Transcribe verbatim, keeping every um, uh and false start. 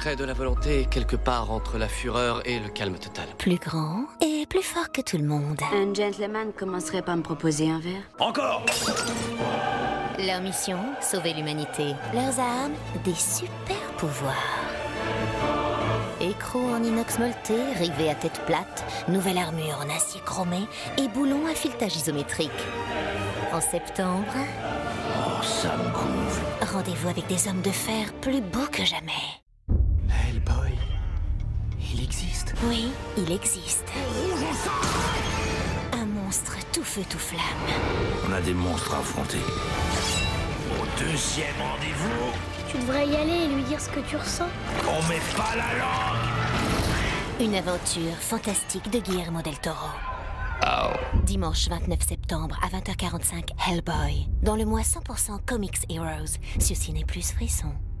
secret de la volonté est quelque part entre la fureur et le calme total. Plus grand et plus fort que tout le monde. Un gentleman commencerait par me proposer un verre. Encore! Leur mission, sauver l'humanité. Leurs armes, des super pouvoirs. Écrou en inox molleté, rivet à tête plate, nouvelle armure en acier chromé et boulon à filetage isométrique. En septembre, Oh, ça me gonfle. rendez-vous avec des hommes de fer plus beaux que jamais. Hellboy, il existe. Oui, il existe. Un monstre tout feu tout flamme. On a des monstres à affronter. Au deuxième rendez-vous, Tu devrais y aller et lui dire ce que tu ressens. on met pas la langue. Une aventure fantastique de Guillermo del Toro. Oh. Dimanche vingt-neuf septembre à vingt heures quarante-cinq, Hellboy. Dans le mois cent pour cent Comics Heroes, sur Ciné Plus Frisson.